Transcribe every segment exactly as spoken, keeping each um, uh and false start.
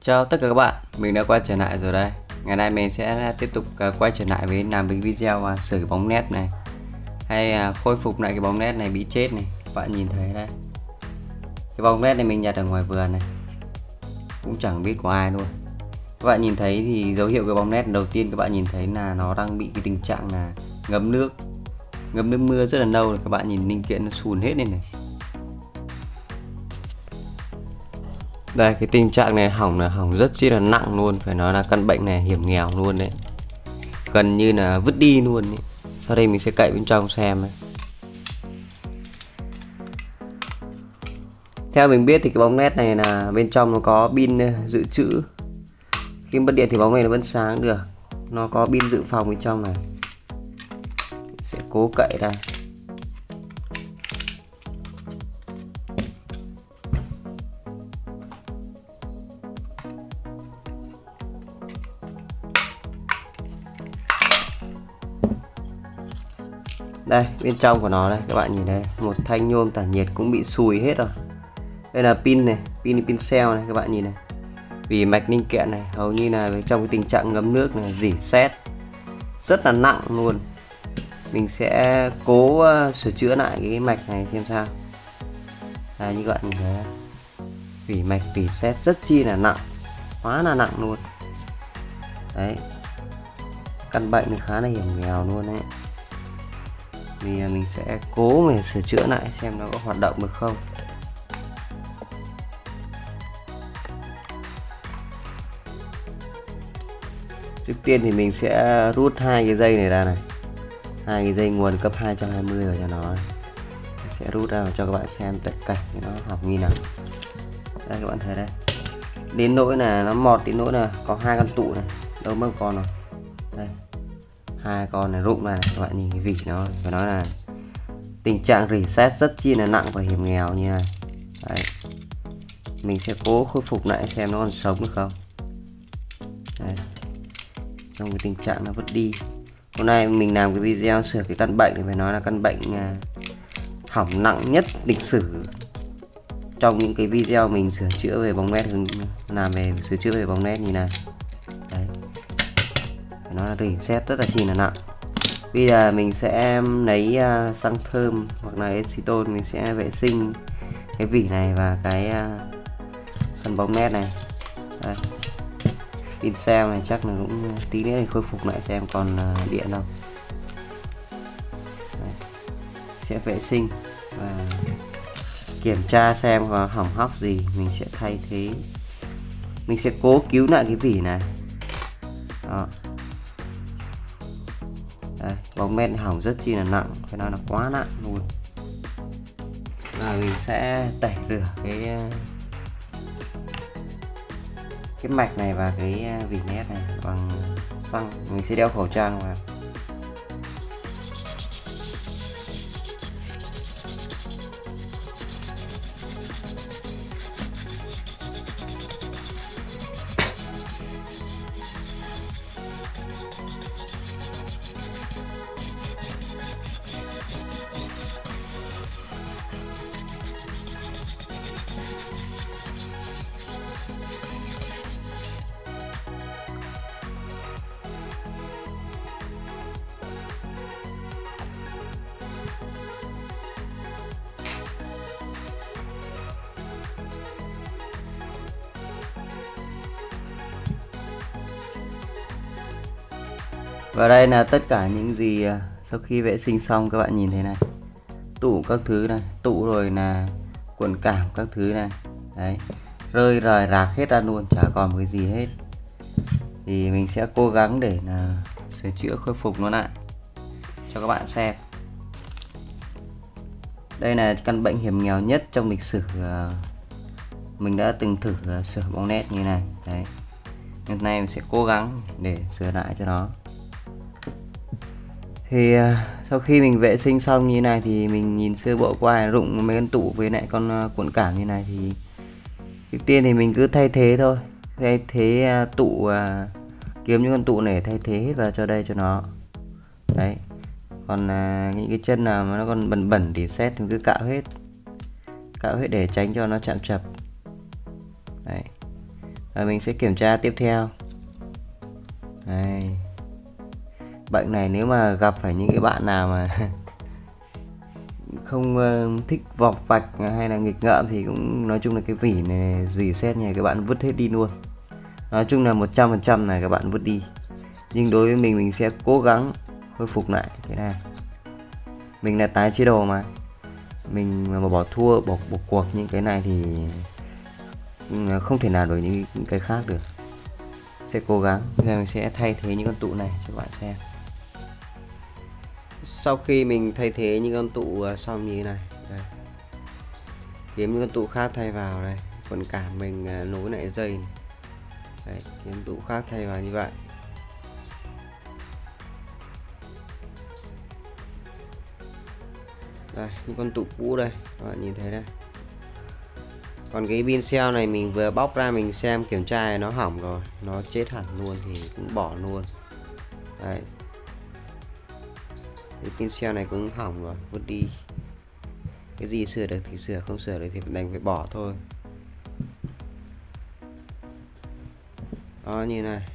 Chào tất cả các bạn, mình đã quay trở lại rồi đây. Ngày nay mình sẽ tiếp tục uh, quay trở lại với làm cái video uh, sửa cái bóng nét này, hay uh, khôi phục lại cái bóng nét này bị chết này. Các bạn nhìn thấy đây, cái bóng nét này mình nhặt ở ngoài vườn này, cũng chẳng biết của ai luôn. Các bạn nhìn thấy thì dấu hiệu cái bóng nét đầu tiên các bạn nhìn thấy là nó đang bị cái tình trạng là ngấm nước, ngấm nước mưa rất là lâu rồi. Các bạn nhìn linh kiện nó sùn hết lên này. Đây, cái tình trạng này hỏng là hỏng rất chi là nặng luôn, phải nói là căn bệnh này hiểm nghèo luôn đấy, gần như là vứt đi luôn ấy. Sau đây mình sẽ cậy bên trong xem ấy. Theo mình biết thì cái bóng nét này là bên trong nó có pin dự trữ, khi mất điện thì bóng này nó vẫn sáng được, nó có pin dự phòng bên trong này. Sẽ cố cậy đây. Đây, bên trong của nó đây, các bạn nhìn đây, một thanh nhôm tản nhiệt cũng bị sùi hết rồi. Đây là pin này, pin pin cell này, các bạn nhìn này. Vì mạch linh kiện này hầu như là trong cái tình trạng ngấm nước này, rỉ sét rất là nặng luôn. Mình sẽ cố uh, sửa chữa lại cái mạch này xem sao. Đây, như các bạn nhìn thấy, vỉ mạch rỉ sét rất chi là nặng, quá là nặng luôn. Đấy, căn bệnh thì khá là hiểm nghèo luôn đấy. Thì mình sẽ cố mình sửa chữa lại xem nó có hoạt động được không. Trước tiên thì mình sẽ rút hai cái dây này ra này, hai cái dây nguồn cấp hai trăm hai mươi rồi cho nó. Mình sẽ rút ra cho các bạn xem tất cả nó hỏng như nào. Đây, các bạn thấy đây, đến nỗi là nó mọt đến nỗi là có hai con tụ này, đâu mất con rồi. Đây, hai con này rụng ra này, các bạn nhìn cái vỉ nó, phải nói là tình trạng rỉ sét rất chi là nặng và hiểm nghèo như này. Đấy, mình sẽ cố khôi phục lại xem nó còn sống được không. Đây, trong cái tình trạng nó vứt đi. Hôm nay mình làm cái video sửa cái căn bệnh thì phải nói là căn bệnh à, hỏng nặng nhất lịch sử trong những cái video mình sửa chữa về bóng nét, làm về sửa chữa về bóng nét như này. Đấy, phải nói là rỉ sét rất là chi là nặng. Bây giờ mình sẽ lấy uh, xăng thơm hoặc là acetone, mình sẽ vệ sinh cái vỉ này và cái uh, phần bóng nét này. Đây, pin cell này chắc là cũng tí nữa thì khôi phục lại xem còn uh, điện đâu. Đây, sẽ vệ sinh và kiểm tra xem có hỏng hóc gì, mình sẽ thay thế, mình sẽ cố cứu lại cái vỉ này. Đó. Đây, bóng nét hỏng rất chi là nặng, phải nói là quá nặng luôn. Và mình sẽ tẩy rửa cái cái mạch này và cái vỉ nét này bằng xăng. Mình sẽ đeo khẩu trang vào. Và đây là tất cả những gì sau khi vệ sinh xong, các bạn nhìn thấy này, tủ các thứ này, tủ rồi là cuộn cảm các thứ này, đấy, rơi rời rạc hết ra luôn, chả còn cái gì hết. Thì mình sẽ cố gắng để là sửa chữa khôi phục nó lại cho các bạn xem. Đây là căn bệnh hiểm nghèo nhất trong lịch sử mình đã từng thử sửa bóng nét như này. Đấy, hôm nay mình sẽ cố gắng để sửa lại cho nó. Thì uh, sau khi mình vệ sinh xong như này thì mình nhìn sơ bộ qua rụng mấy con tủ với lại con uh, cuộn cảm như này, thì trước tiên thì mình cứ thay thế thôi, thay thế uh, tụ uh, kiếm những con tụ này thay thế hết vào cho đây cho nó. Đấy, còn à, những cái chân nào mà nó còn bẩn bẩn thì xét thì cứ cạo hết, cạo hết để tránh cho nó chạm chập. Đấy, Và mình sẽ kiểm tra tiếp theo. Đây. Bệnh này nếu mà gặp phải những cái bạn nào mà không uh, thích vọc vạch hay là nghịch ngợm thì cũng nói chung là cái vỉ này dì xét này các bạn vứt hết đi luôn. Nói chung là một trăm phần trăm này các bạn vứt đi. Nhưng đối với mình mình sẽ cố gắng khôi phục lại thế này. Mình là tái chế đồ mà. Mình mà bỏ thua bỏ, bỏ cuộc những cái này thì không thể nào đổi những cái khác được. Sẽ cố gắng. Bây giờ mình sẽ thay thế những con tụ này cho các bạn xem. Sau khi mình thay thế những con tụ xong như thế này đây. Kiếm những con tụ khác thay vào đây. Còn cả mình nối lại dây này. Đấy, kiếm tụ khác thay vào như vậy. Đây, những con tụ cũ đây các bạn nhìn thấy đây. Còn cái pin cell này mình vừa bóc ra mình xem kiểm tra nó hỏng rồi, nó chết hẳn luôn thì cũng bỏ luôn. Đấy, cái pin cell này cũng hỏng rồi, vứt đi. Cái gì sửa được thì sửa, không sửa được thì đành phải bỏ thôi. Đó, như này.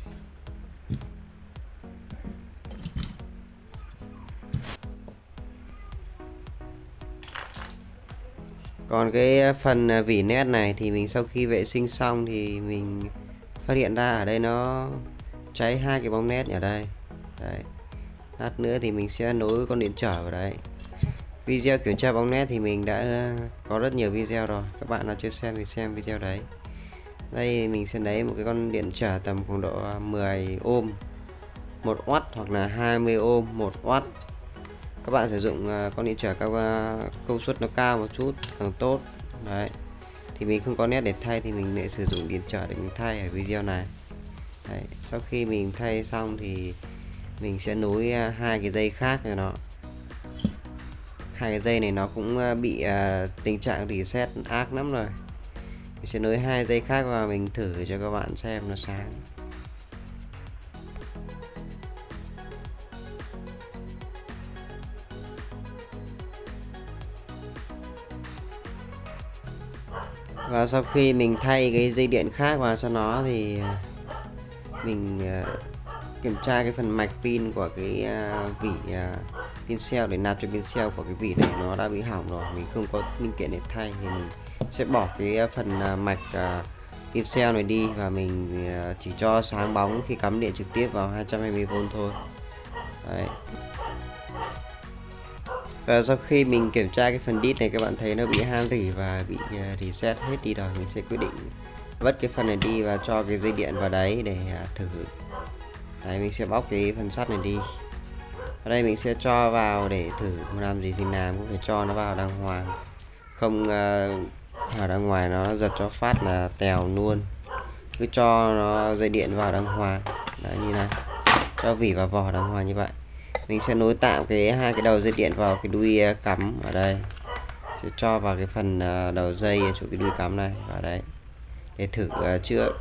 Còn cái phần vỉ nét này thì mình sau khi vệ sinh xong thì mình phát hiện ra ở đây nó cháy hai cái bóng nét ở đây. Đấy. Lát nữa thì mình sẽ nối con điện trở vào đấy. Video kiểm tra bóng nét thì mình đã có rất nhiều video rồi. Các bạn nào chưa xem thì xem video đấy. Đây mình sẽ lấy một cái con điện trở tầm khoảng độ mười ohm, một oát hoặc là hai mươi ohm, một oát. Các bạn sử dụng con điện trở cao công suất nó cao một chút càng tốt. Đấy. Thì mình không có nét để thay thì mình lại sử dụng điện trở để mình thay ở video này. Đấy. Sau khi mình thay xong thì mình sẽ nối hai cái dây khác cho nó. Hai cái dây này nó cũng bị uh, tình trạng reset ác lắm rồi. Mình sẽ nối hai dây khác và mình thử cho các bạn xem nó sáng. Và sau khi mình thay cái dây điện khác vào cho nó thì mình uh, kiểm tra cái phần mạch pin của cái uh, vỉ uh, pin cell để nạp cho pin cell của cái vỉ này nó đã bị hỏng rồi, mình không có linh kiện để thay thì mình sẽ bỏ cái phần uh, mạch uh, pin cell này đi và mình uh, chỉ cho sáng bóng khi cắm điện trực tiếp vào hai trăm hai mươi vôn thôi. Đấy. Và sau khi mình kiểm tra cái phần đít này các bạn thấy nó bị han rỉ và bị uh, reset hết đi rồi, mình sẽ quyết định vứt cái phần này đi và cho cái dây điện vào đấy để uh, thử. Đấy, mình sẽ bóc cái phần sắt này đi. Ở đây mình sẽ cho vào để thử làm gì thì làm, cũng phải cho nó vào đàng hoàng. Không uh, ở đằng ngoài nó giật cho phát là tèo luôn. Cứ cho nó dây điện vào đàng hoàng. Đấy, như này. Cho vỉ vào vỏ đàng hoàng như vậy. Mình sẽ nối tạm cái hai cái đầu dây điện vào cái đuôi cắm ở đây. Sẽ cho vào cái phần uh, đầu dây chỗ cái đuôi cắm này vào đấy. Để thử uh, chưa.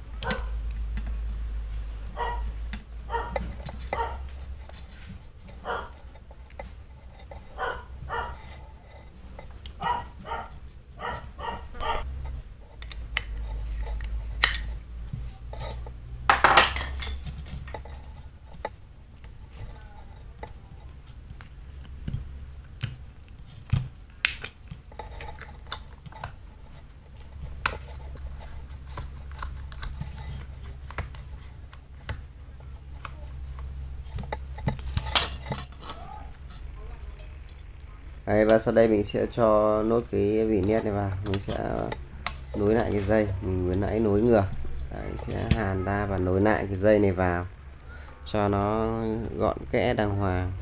Đấy, và sau đây mình sẽ cho nốt cái vỉ nét này vào, mình sẽ nối lại cái dây mình vừa nãy nối ngược. Đấy, sẽ hàn ra và nối lại cái dây này vào cho nó gọn kẽ đàng hoàng.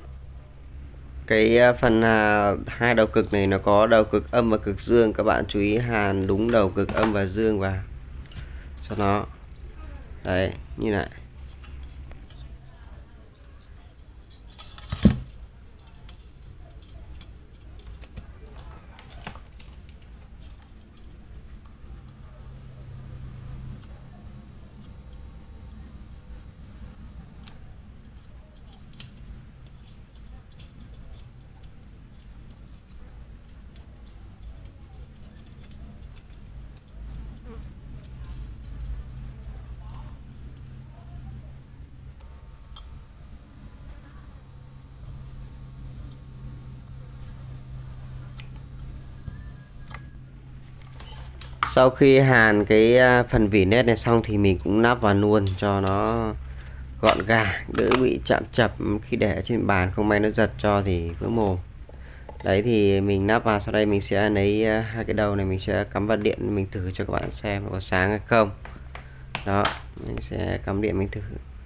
Cái phần à, hai đầu cực này nó có đầu cực âm và cực dương, các bạn chú ý hàn đúng đầu cực âm và dương vào cho nó. Đấy, như này. Sau khi hàn cái phần vỉ nét này xong thì mình cũng nắp vào luôn cho nó gọn gàng, đỡ bị chạm chập khi để trên bàn, không may nó giật cho thì vỡ mồm. Đấy thì mình nắp vào, sau đây mình sẽ lấy hai cái đầu này mình sẽ cắm vào điện, mình thử cho các bạn xem có sáng hay không. Đó, mình sẽ cắm điện mình thử.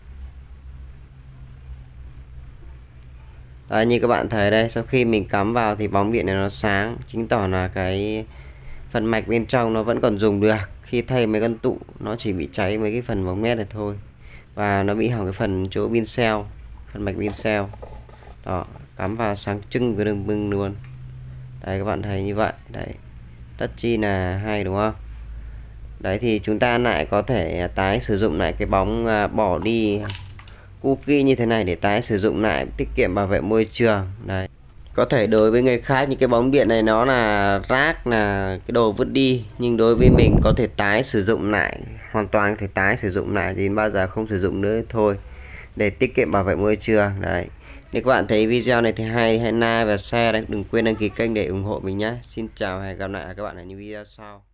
Đấy, như các bạn thấy đây, sau khi mình cắm vào thì bóng điện này nó sáng, chứng tỏ là cái phần mạch bên trong nó vẫn còn dùng được. Khi thay mấy con tụ nó chỉ bị cháy mấy cái phần bóng nét này thôi, và nó bị hỏng cái phần chỗ pin cell, phần mạch pin cell. Đó, cắm vào sáng trưng cái đường bưng luôn. Đấy, các bạn thấy như vậy. Đấy, rất chi là hay đúng không? Đấy thì chúng ta lại có thể tái sử dụng lại cái bóng bỏ đi cookie như thế này để tái sử dụng lại, tiết kiệm bảo vệ môi trường. Đấy, có thể đối với người khác những cái bóng điện này nó là rác, là cái đồ vứt đi, nhưng đối với mình có thể tái sử dụng lại, hoàn toàn có thể tái sử dụng lại, thì bao giờ không sử dụng nữa thôi, để tiết kiệm bảo vệ môi trường. Đấy, nếu các bạn thấy video này thì hay hãy like và share đấy, đừng quên đăng ký kênh để ủng hộ mình nhé. Xin chào và hẹn gặp lại các bạn ở những video sau.